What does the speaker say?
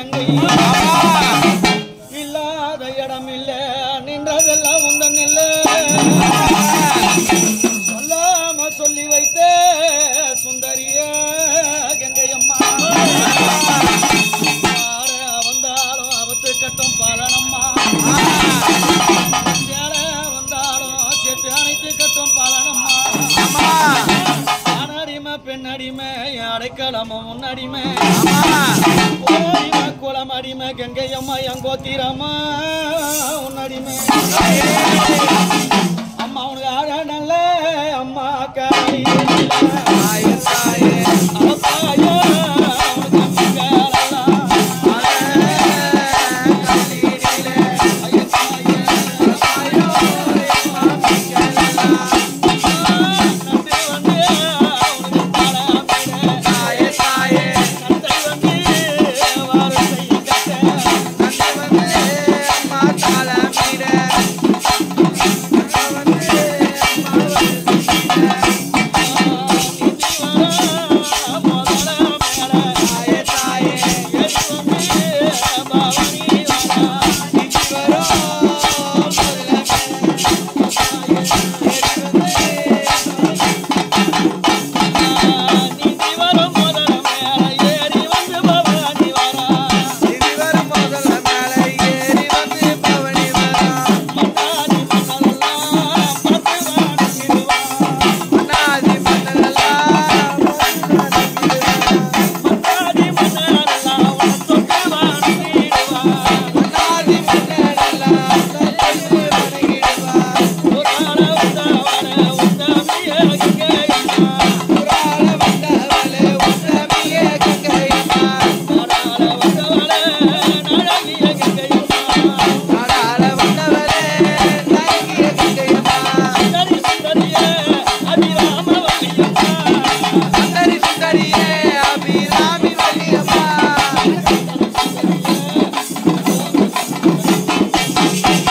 கங்கை இல்லாத இடம் இல்ல நின்றதெல்லாம் உந்தன் இல்ல சொல்லாம சொல்லி வைத்த சுந்தரிய கங்கையம்மா வந்தாலும் அவத்து கட்டும் பாலனம்மா வந்தாலும் சேர்த்து அனைத்து கட்டும் பாலனம்மா ஆனடிமை பெண்ணடிமை அடைக்கலமும் முன்னடிமை குளம் அடிமை கங்கையம்மா எங்கோத்திரம்மா உன்னடிமை அம்மா உனக்கு ஆழ நல்ல அம்மா காய்